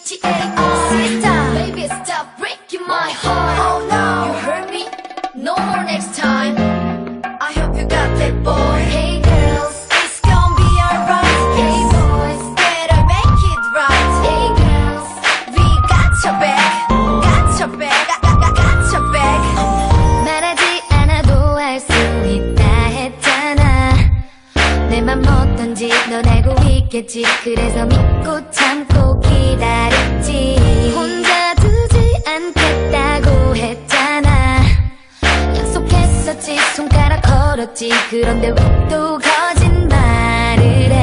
T-A-R Sit-down Baby stop breaking my heart Oh no You hurt me No more next time I hope you got that boy Hey girls It's gonna be alright Hey boys Better make it right Hey girls We got your back Got your back got your back 말하지 않아도 알 수 있다 했잖아 내 맘 어떤지 넌 알고 있겠지 그래서 믿고 참고 기다렸지 혼자 두지 않겠다고 했잖아 약속했었지 손가락 걸었지 그런데 왜 또 거짓말을 해